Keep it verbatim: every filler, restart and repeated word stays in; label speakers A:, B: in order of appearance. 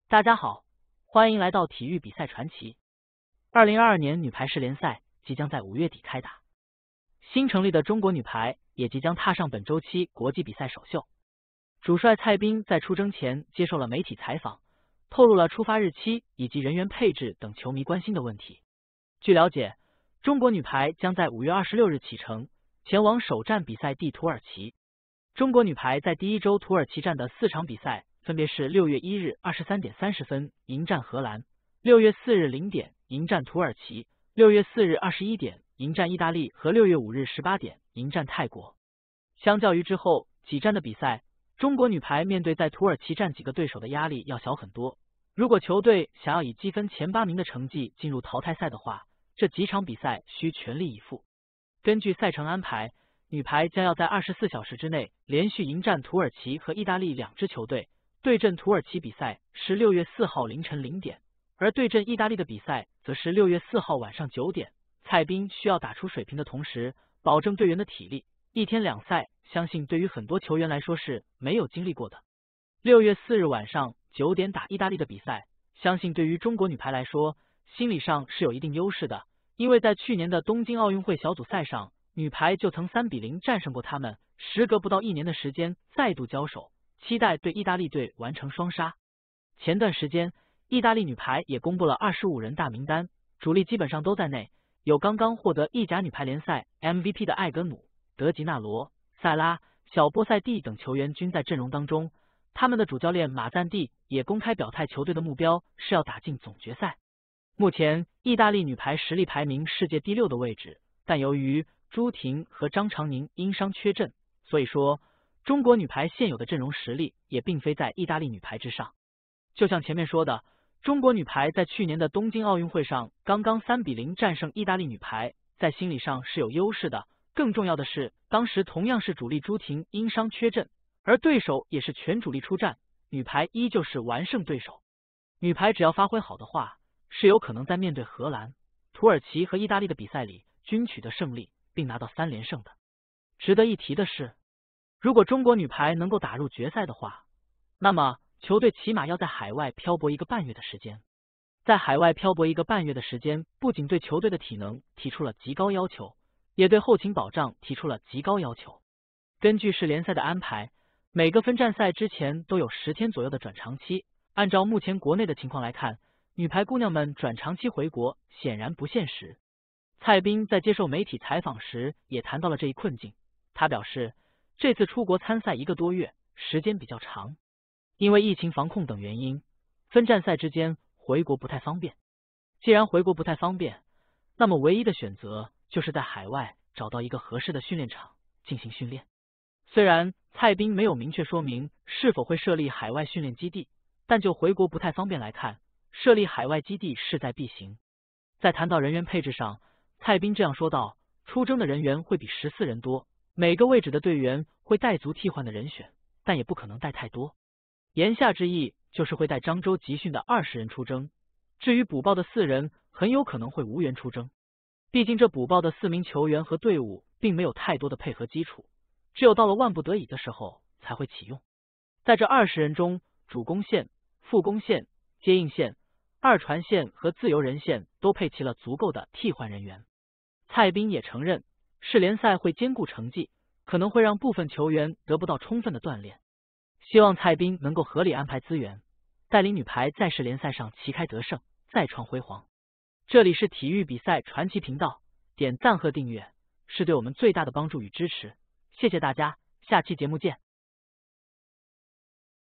A: 大家好，欢迎来到体育比赛传奇。二零二二年女排世联赛即将在五月底开打，新成立的中国女排也即将踏上本周期国际比赛首秀。主帅蔡斌在出征前接受了媒体采访，透露了出发日期以及人员配置等球迷关心的问题。据了解，中国女排将在五月二十六日启程，前往首战比赛地土耳其。中国女排在第一周土耳其站的四场比赛分别是六月一日二十三点三十分迎战荷兰，六月四日零点迎战土耳其，六月四日二十一点迎战意大利和六月五日十八点迎战泰国。相较于之后几站的比赛，中国女排面对在土耳其站几个对手的压力要小很多。如果球队想要以积分前八名的成绩进入淘汰赛的话，这几场比赛需全力以赴。根据赛程安排，女排将要在二十四小时之内连续迎战土耳其和意大利两支球队。对阵土耳其比赛是六月四号凌晨零点，而对阵意大利的比赛则是六月四号晚上九点。蔡斌需要打出水平的同时，保证队员的体力，一天两赛，相信对于很多球员来说是没有经历过的。六月四日晚上九点打意大利的比赛，相信对于中国女排来说，心理上是有一定优势的，因为在去年的东京奥运会小组赛上，女排就曾三比零战胜过他们，时隔不到一年的时间再度交手。期待对意大利队完成双杀。前段时间，意大利女排也公布了二十五人大名单，主力基本上都在内，有刚刚获得意甲女排联赛 M V P 的艾格努、德吉纳罗、塞拉、小波塞蒂等球员均在阵容当中。他们的主教练马赞蒂也公开表态，球队的目标是要打进总决赛。目前，意大利女排实力排名世界第六的位置，但由于朱婷和张常宁因伤缺阵，所以说中国女排现有的阵容实力也并非在意大利女排之上。就像前面说的，中国女排在去年的东京奥运会上刚刚三比零战胜意大利女排，在心理上是有优势的。更重要的是，当时同样是主力朱婷因伤缺阵，而对手也是全主力出战，女排依旧是完胜对手。女排只要发挥好的话，是有可能在面对荷兰、土耳其和意大利的比赛里均取得胜利，并拿到三连胜的。值得一提的是，如果中国女排能够打入决赛的话，那么球队起码要在海外漂泊一个半月的时间。在海外漂泊一个半月的时间，不仅对球队的体能提出了极高要求，也对后勤保障提出了极高要求。根据世联赛的安排，每个分站赛之前都有十天左右的转长期。按照目前国内的情况来看，女排姑娘们转长期回国显然不现实。蔡斌在接受媒体采访时也谈到了这一困境，他表示，这次出国参赛一个多月，时间比较长，因为疫情防控等原因，分站赛之间回国不太方便。既然回国不太方便，那么唯一的选择就是在海外找到一个合适的训练场进行训练。虽然蔡斌没有明确说明是否会设立海外训练基地，但就回国不太方便来看，设立海外基地势在必行。在谈到人员配置上，蔡斌这样说道，出征的人员会比十四人多，每个位置的队员会带足替换的人选，但也不可能带太多。言下之意就是会带漳州集训的二十人出征，至于补报的四人很有可能会无缘出征。毕竟这补报的四名球员和队伍并没有太多的配合基础，只有到了万不得已的时候才会启用。在这二十人中，主攻线、副攻线、接应线、二传线和自由人线都配齐了足够的替换人员。蔡斌也承认，世联赛会兼顾成绩，可能会让部分球员得不到充分的锻炼。希望蔡斌能够合理安排资源，带领女排在世联赛上旗开得胜，再创辉煌。这里是体育比赛传奇频道，点赞和订阅是对我们最大的帮助与支持，谢谢大家，下期节目见。